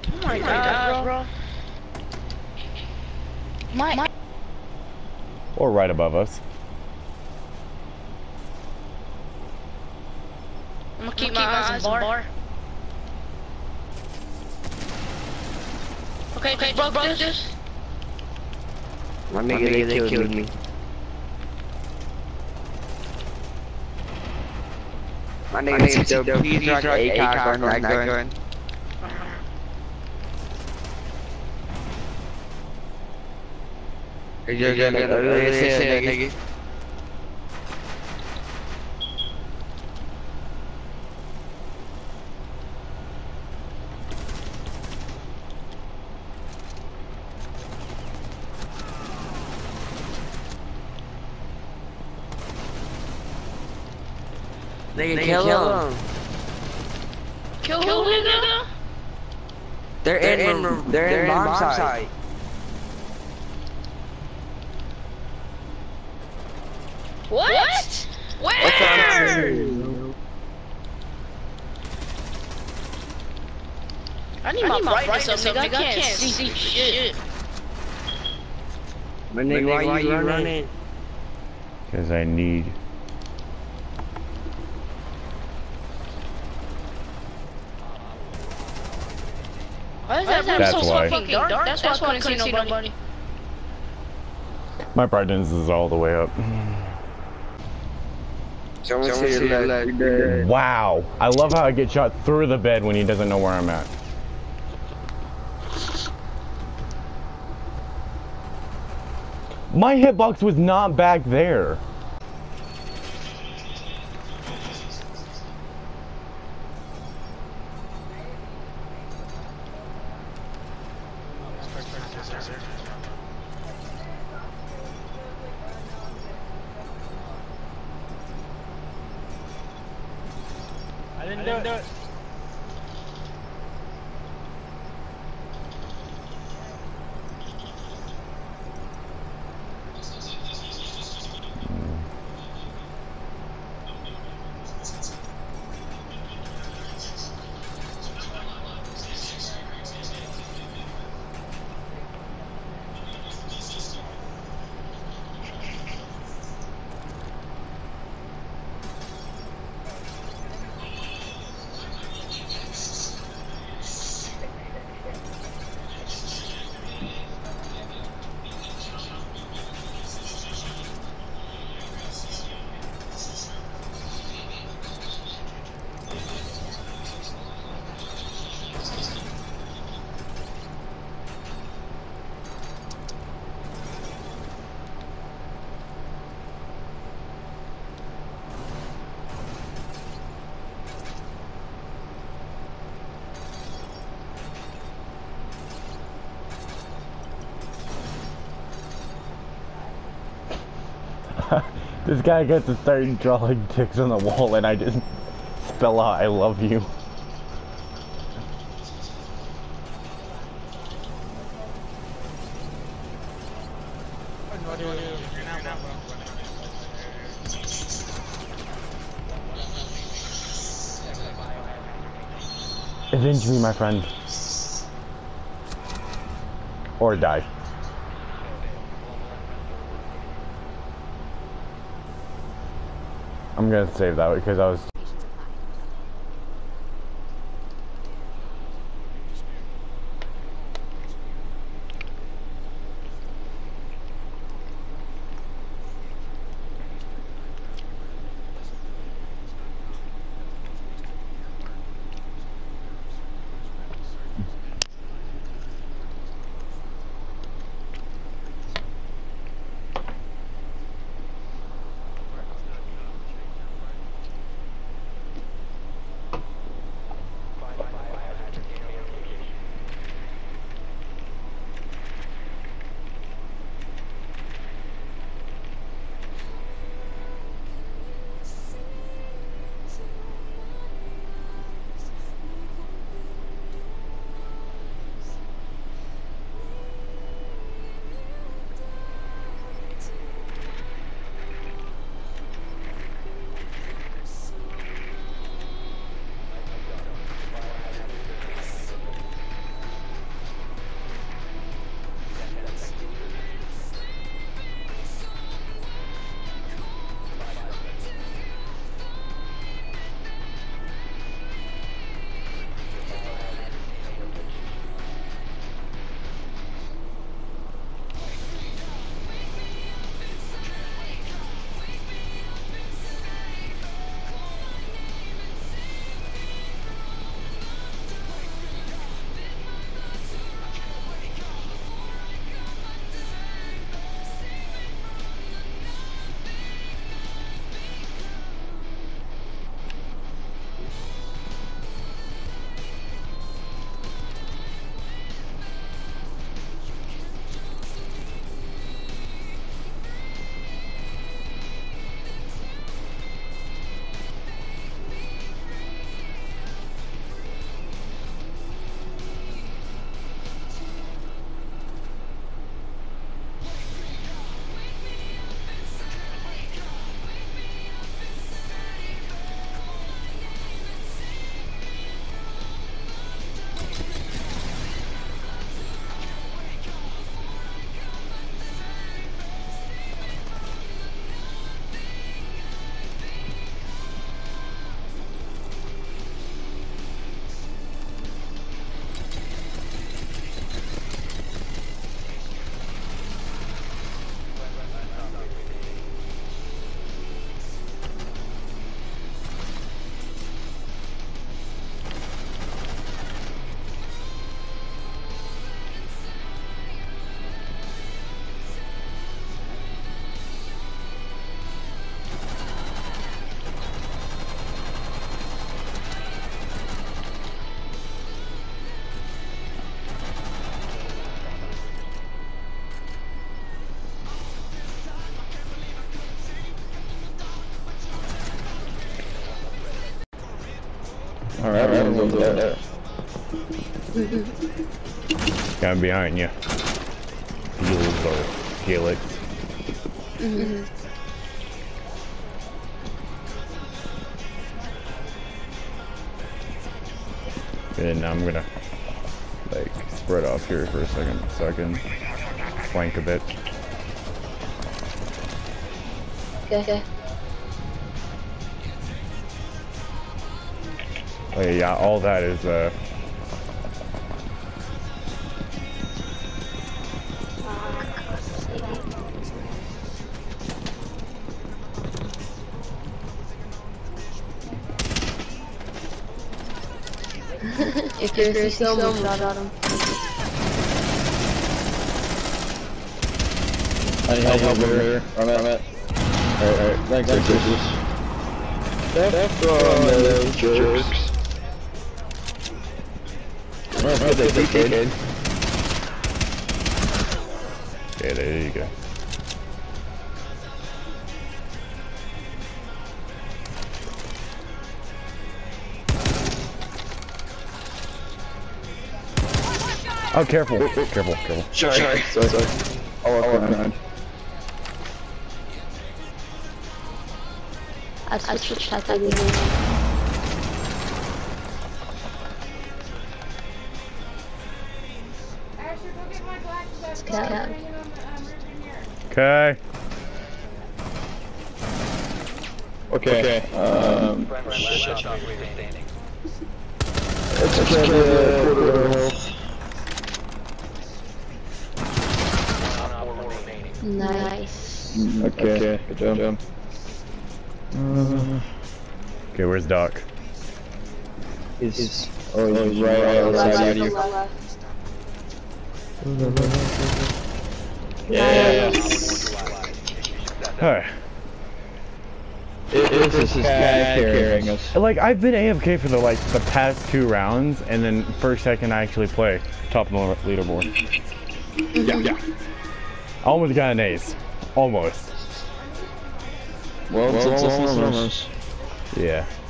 Oh my god, bro. My. Or right above us. I'm gonna keep my eyes on bar. Okay, broke this. My nigga, they killed me. My nigga, still please rock ACOG on that gun. You're gonna nigga. Nigga, kill him. Kill who, nigga? They're in bomb site. What? Where? I need my brightness up, nigga. I can't see shit. My nigga, why you running? Because I need. Why is that room That's so why. fucking dark? That's why I couldn't see nobody. My brightness is all the way up. Someone see your leg. Wow. I love how I get shot through the bed when he doesn't know where I'm at. My hitbox was not back there. I didn't do it. This guy gets to start drawing ticks on the wall and I just spell out I love you. Avenge me, my friend. Or die. I'm gonna save that because I was. Alright, everyone's over there. I'm behind you. Heels or helix. And now I'm gonna like spread off here for a second so I can flank a bit. Okay. Oh yeah, all that is if you're still shot at him. I need help over here. I'm at. Alright, thanks, Jesus. That's those jerks. Well, they did. okay, there you go. Oh, careful. Careful. Sorry. Oh, behind. I switched that thing. Okay. Okay. It's okay. Nice. Okay. Good job. Okay, where's Doc? He's right outside you. Yeah. Alright. This is guy carrying us. Like, I've been AFK for the past 2 rounds, and then first second I actually play top of the leaderboard. Yeah. I almost got an ace. Almost. Well, it's almost. Yeah.